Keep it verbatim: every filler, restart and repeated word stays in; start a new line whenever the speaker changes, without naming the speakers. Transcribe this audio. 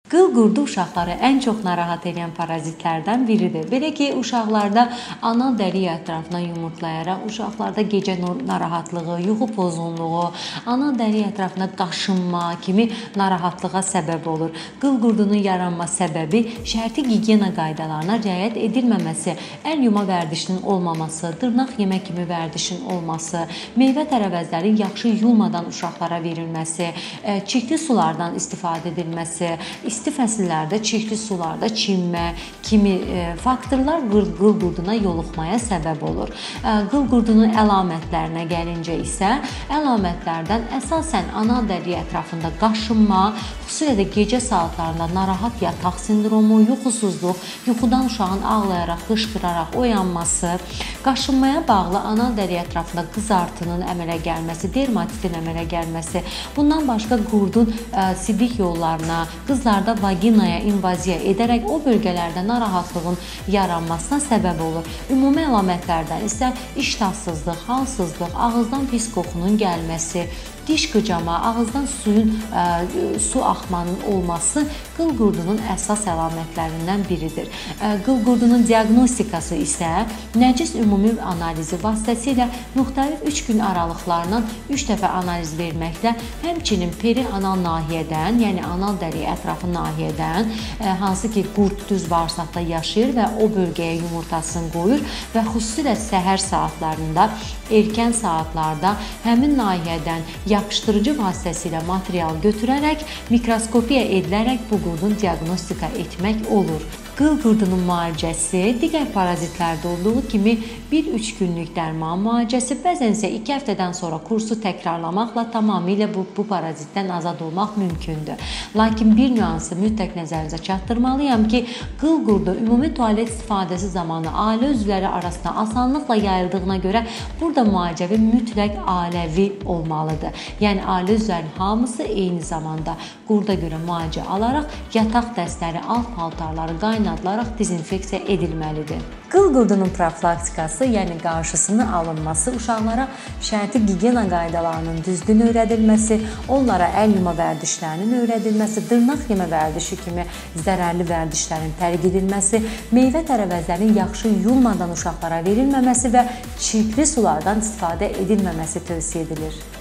Qıl qurdu uşaqları ən çox narahat edən parazitlərdən biridir. Belə ki, uşaqlarda anal dəri ətrafına yumurtlayaraq, uşaqlarda gecə narahatlığı, yuxu pozğunluğu, anal dəri ətrafına qaşınma kimi narahatlığa səbəb olur. Qıl qurdunun yaranma səbəbi şərti gigiyena qaydalarına riayət edilməməsi, əl yuma vərdişinin olmaması, dırnaq yemə kimi vərdişin olması, meyvə tərəvəzlərin yaxşı yuyulmadan uşaqlara verilməsi, çirkli sulardan istifadə edilməsi, İsti fəsillərdə çirkli sularda çimmə kimi faktorlar qıl qurduna yoluxmaya səbəb olur. Qıl qurdunun əlamətlərinə gəlincə isə, əlamətlərdən əsasən anal dəri ətrafında qaşınma, xüsusilə də gecə saatlarında narahat yataq sindromu, yuxusuzluq, yuxudan uşağın ağlayaraq, qışqıraraq oyanması, qaşınmaya bağlı anal dəri ətrafında qızartının əmələ gəlməsi, dermatitin əmələ gəlməsi, bundan başqa qurdun sidik yollarına, qızlarda vaginaya invaziya edərək o bölgələrdə narahatlığın yaranmasına səbəb olur. Ümumi əlamətlərdən isə iştahsızlıq, halsızlıq, ağızdan pis qoxunun gəlməsi, diş qıcama, ağızdan suyun, ə, su axmanın olması qıl qurdunun əsas əlamətlərindən biridir. Ə, qıl qurdunun diaqnostikası isə nəcis ümumi analizi vasitəsilə müxtəlif üç gün aralıqlarla üç dəfə analiz verməklə, həmçinin perianal nahiyədən, yəni anal dəri ətrafı nahiyədən, ə, hansı ki qurd düz bağırsaqda yaşayır və o bölgəyə yumurtasını qoyur və xüsusilə səhər saatlarında, erkən saatlarda həmin nahiyədən yapışdırıcı vasitəsilə material götürərək, mikroskopiya edilərək bu qurdun diaqnostika etmək olur. Qıl qurdunun müalicəsi digər parazitlərdə olduğu kimi bir üç günlük dərman müalicəsi, bəzən isə iki həftədən sonra kursu təkrarlamaqla tamamilə bu, bu parazitdən azad olmaq mümkündür. Lakin bir nüansı mütləq nəzərinizə çatdırmalıyam ki, qıl qurdu ümumi tualet istifadəsi zamanı ailə üzvləri arasında asanlıqla yayıldığına görə burada müalicəvi mütləq ailəvi olmalıdır. Yəni ailə üzvlərinin hamısı eyni zamanda qurda görə müalicə alaraq yataq dəstləri, alt paltarları qaynadılaraq dezinfeksiya edilməlidir. Qıl qurdunun profilaktikası, yəni qarşısının alınması, uşaqlara şərti gigiyena qaydalarının düzgün öyrədilməsi, onlara əl yuma vərdişlərinin öyrədilməsi, dırnaq yemə vərdişi kimi zərərli vərdişlərin tərk edilməsi, meyvə tərəvəzlərin yaxşı yuyulmadan uşaqlara verilməməsi və çirkli sulardan istifadə edilməməsi tövsiyə edilir.